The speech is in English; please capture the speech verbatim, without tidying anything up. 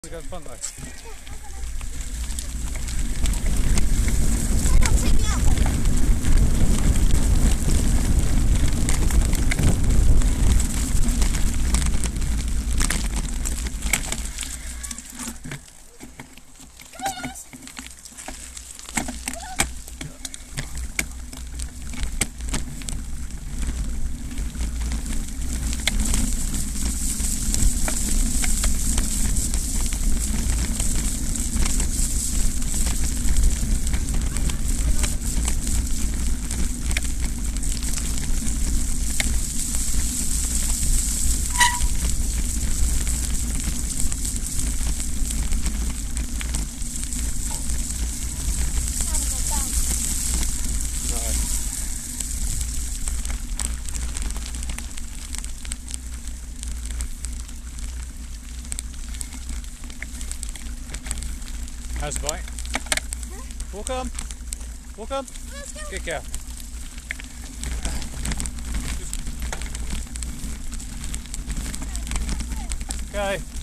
We go front though. Take me out. How's the bike? Huh? Walk on. Walk on. Let's go. Good girl. Okay.